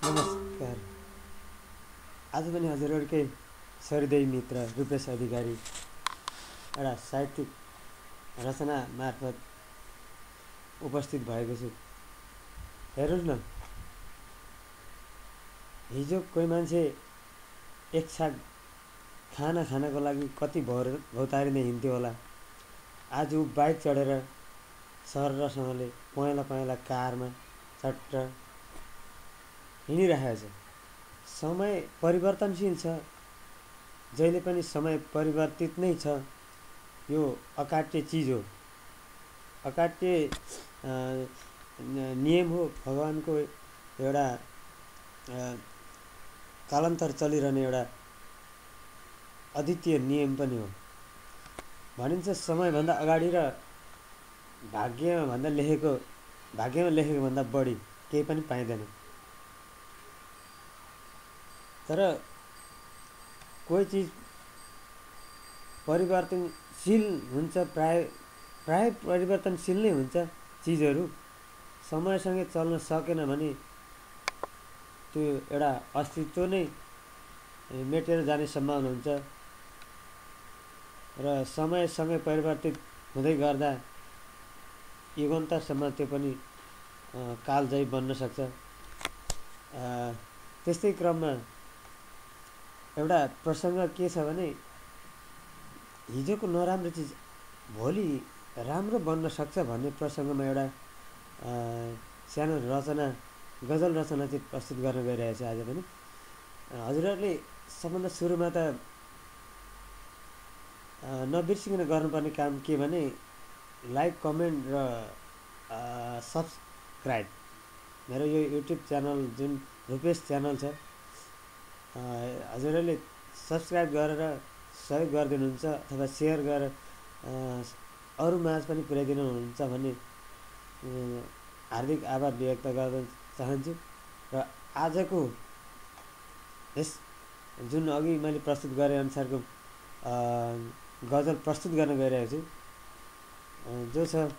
नमस्कार। आज पनि हजुरहरूकै सहृदय मित्र रूपेश अधिकारी एउटा साहित्यिक रचना मार्फत उपस्थित भएको छु। हेर्नुहोस् न, हिजो कोही मान्छे एक छाक खाना खानको लागि कति भौतारिँदै हिँड्थ्यो होला। आज ऊ बाइक चढेर सररसँगले पहेँला पहेँला कारमा चट्ट हिँडिरहेको छ। समय परिवर्तनशील छ, जहिले पनि समय परिवर्तित नै छ। यो अकाट्य चिज हो, अकाट्य नियम हो, भगवानको एउटा कालान्तर चलिरहने एउटा अद्वितीय नियम पनि हो। भनिन्छ समयभन्दा अगाडि र भाग्यमा लेखेको भन्दा बढी केही पनि पाइँदैन। तर कोही चिज परिवर्तनशील हुन्छ, प्राय परिवर्तनशील नै हुन्छ। चिजहरू समयसँगै चल्न सकेन भने त्यो एउटा अस्तित्व नै मेटेर जाने सम्भावना हुन्छ र समयसँगै परिवर्तित हुँदै गर्दा युगान्तरसम्म त्यो पनि कालजयी बन्न सक्छ। त्यस्तै क्रममा एउटा प्रसङ्ग के छ भने, हिजोको नराम्रो चिज भोलि राम्रो बन्न सक्छ भन्ने प्रसङ्गमा एउटा सानो रचना, गजल रचना चाहिँ प्रस्तुत गर्न गइरहेको छु आज पनि। हजुरहरूले सबभन्दा सुरुमा त नबिर्सिकन गर्नुपर्ने काम के भने लाइक, कमेन्ट र सब्सक्राइब। मेरो यो युट्युब च्यानल जुन रूपेश च्यानल छ, हजुरहरूले सब्सक्राइब गरेर सहयोग गरिदिनुहुन्छ अथवा सेयर गरेर अरू माझ पनि पुर्याइदिनु हुन्छ भन्ने हार्दिक आभार व्यक्त गर्न चाहन्छु। र आजको यस जुन अघि मैले प्रस्तुत गरे अनुसारको गजल प्रस्तुत गर्न गइरहेको छु, जो छ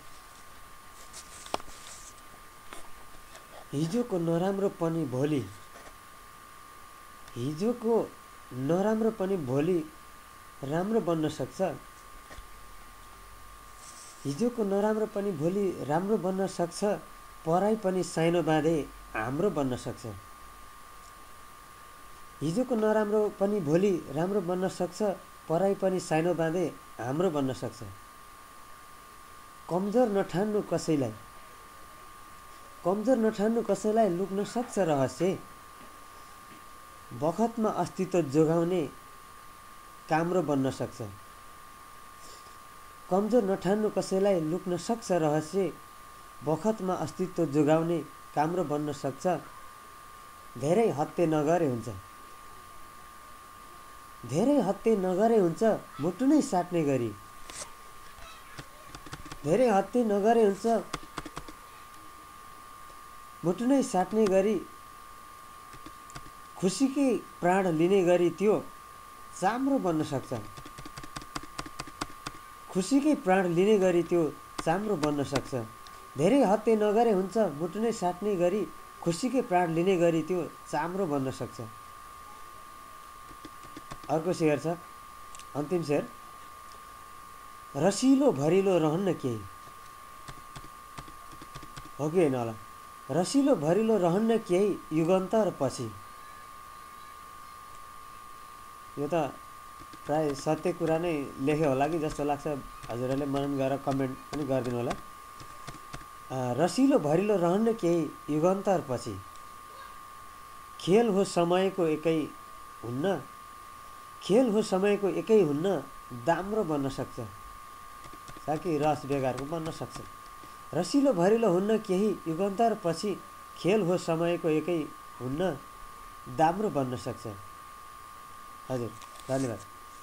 हिजोको नराम्रो पनि भोलि, हिजोको नराम्रो पनि भोलि राम्रो बन्न सक्छ। हिजोको नराम्रो पनि भोलि राम्रो बन्न सक्छ, पराई पनि साइनो बाँधे हाम्रो बन्न सक्छ। हिजोको नराम्रो पनि भोलि राम्रो बन्न सक्छ, पराई पनि साइनो बाँधे हाम्रो बन्न सक्छ। कमजोर नठान्नु कसैलाई, कमजोर नठान्नु कसैलाई, लुक्न सक्छ रहस्य। बखतमा अस्तित्व जोगाउने काम्रो बन्न सक्छ। कमजोर नठान्नु कसैलाई, लुक्न सक्छ रहस्य। बखतमा अस्तित्व जोगाउने काम्रो बन्न सक्छ। धेरै हत्ते नगरे हुन्छ, धेरै हत्ते नगरे हुन्छ, मुटु नै साट्ने गरी। धेरै हत्ते नगरे हुन्छ, मुटु नै साट्ने गरी। खुसीकै प्राण लिने गरी त्यो चाम्रो बन्न सक्छ। खुसीकै प्राण लिने गरी त्यो चाम्रो बन्न सक्छ। धेरै हत्ते नगरे हुन्छ, मुटु नै साट्ने गरी। खुसीकै प्राण लिने गरी त्यो चाम्रो बन्न सक्छ। अर्को शेर छ, अन्तिम शेर। रसिलो भरिलो रहन्न केही, हो कि होइन होला। रसिलो भरिलो रहन्न केही, युगान्तर पछि। यो त प्राय सत्य कुरा नै लेख्यो होला कि जस्तो लाग्छ। हजुरहरूले मनन गरेर कमेन्ट पनि गरिदिनु होला। रसिलो भरिलो रहन्न केही, युगान्तर पछि। खेल हो समयको एकै हुन्न, खेल हो समयको एकै हुन्न, दाम्रो बन्न सक्छ। ताकि रस बेगारको बन्न सक्छ। रसिलो भरिलो हुन्न केही, युगान्तर पछि। खेल हो समयको एकै हुन्न, दाम्रो बन्न सक्छ। हजुर, धन्यवाद।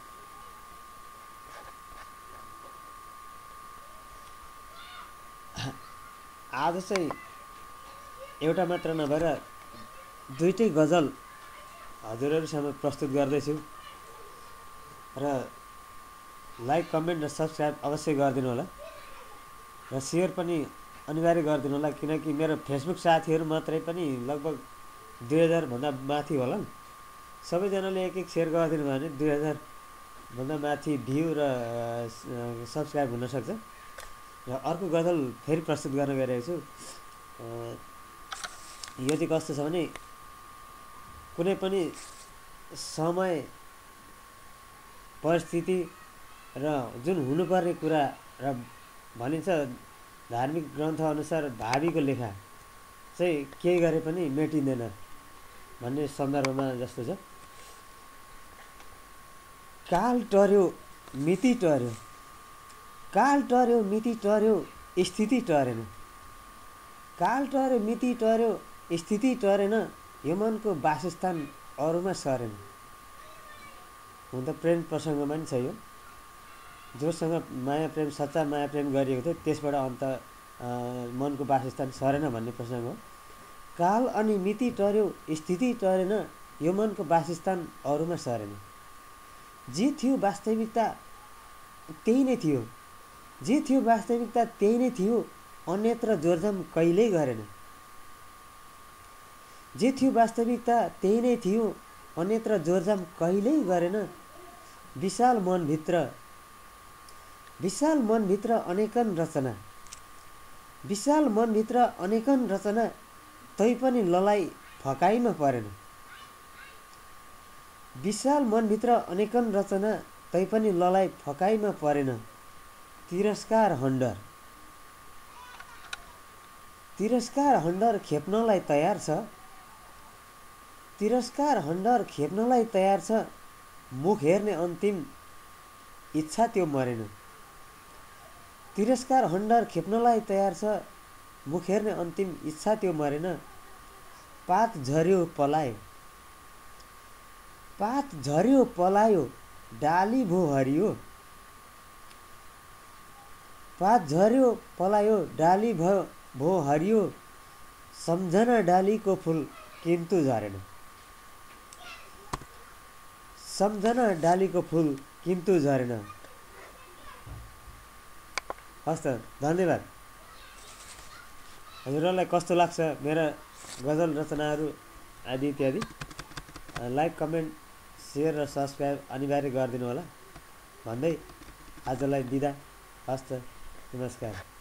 आज चाहिँ एउटा मात्र नभएर दुईटै गजल हजुरहरूसँग प्रस्तुत गर्दैछु र लाइक, कमेन्ट र सब्सक्राइब अवश्य गरिदिनु होला र सेयर पनि अनिवार्य गरिदिनु होला, किनकि मेरो फेसबुक साथीहरू मात्रै पनि लगभग 2000 भन्दा माथि होला नि, सबैजनाले एक एक सेयर गरिदिनु भयो भने 2000 भन्दा माथि भ्यू र सब्सक्राइब हुनसक्छ। र अर्को गजल फेरि प्रस्तुत गर्न गइरहेको छु। यो चाहिँ कस्तो छ भने कुनै पनि समय परिस्थिति र जुन हुनुपर्ने कुरा र भनिन्छ धार्मिक ग्रन्थ अनुसार भावीको लेखा चाहिँ केही गरे पनि मेटिँदैन भन्ने सन्दर्भमा जस्तो छ। काल टर्यो मिति टर्यो, काल टर्यो मिति टर्यो स्थिति टरेन, काल टर्यो मिति टर्यो स्थिति टरेन, यो मनको वासस्थान अरूमा सरेन। हुन त प्रेम प्रसङ्गमा नि छ यो, जोसँग माया प्रेम सच्चा माया प्रेम गरिएको थियो त्यसबाट अन्त मनको वासस्थान सरेन भन्ने प्रसङ्ग हो। काल अनि मिति टर्यो स्थिति टरेन, यो मनको वासस्थान अरूमा सरेन। जे थियो वास्तविकता त्यही नै थियो, जे थियो वास्तविकता त्यही नै थियो, अन्यत्र जोरजाम कहिल्यै गरेन। जे थियो वास्तविकता त्यही नै थियो, अन्यत्र जोरजाम कहिल्यै गरेन। विशाल मनभित्र अनेकन रचना, विशाल मनभित्र अनेकन रचना, तैपनि ललाई फकाइमा परेन। विशाल मनभित्र अनेकन रचना, तैपनि ललाई फकाइमा परेन। तिरस्कार हन्डर खेप्नलाई तयार छ, तिरस्कार हन्डर खेप्नलाई तयार छ, मुख हेर्ने अन्तिम इच्छा त्यो मरेन। तिरस्कार हन्डर खेप्नलाई तयार छ, मुख हेर्ने अन्तिम इच्छा त्यो मरेन। पात झर्यो पलायो डाली भो हरियो, पात झर्यो पलायो डाली भो हरियो, सम्झना डालीको फुल किन्तु झरेन, सम्झना डालीको फुल किन्तु झरेन। हस् त, धन्यवाद। हजुरहरूलाई कस्तो लाग्छ मेरा गजल रचनाहरू आदि इत्यादि? लाइक कमेन्ट सेयर र सब्सक्राइब अनिवार्य गरिदिनु होला भन्दै आजलाई बिदा। हस् त, नमस्कार।